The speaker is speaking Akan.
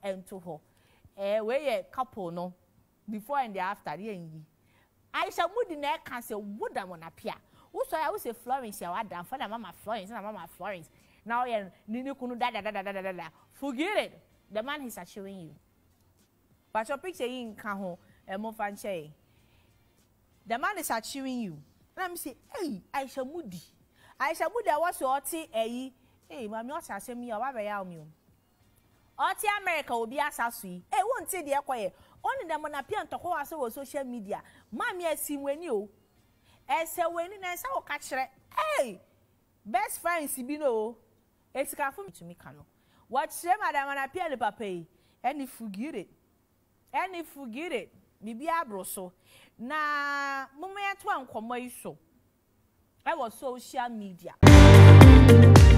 ento ho we ye couple no before and after the yin Ayisha Modi na can say would Diamond Appiah who so I will say Florence ya wada for mama Florence and mama Florence now ye nini kunu da forget it. The man is achieving you. But your picture in Kaho, a mofanche. The man is achieving you. Let me say, hey, Ayisha Modi. Ayisha Modi, I was your tea, hey, mammy, what's I me, or whatever I am. Oti America will be assassin. Hey, won't say the acquire. Only the Appiah to go as over social media. Mammy, I see when you. As a winning and so catch her. Hey, best friend, Sibino. It's a from to me, Cano. What's the Madame Appiah the papa? And if forget it. Bibi abroso. Na moment one come so. I was social media.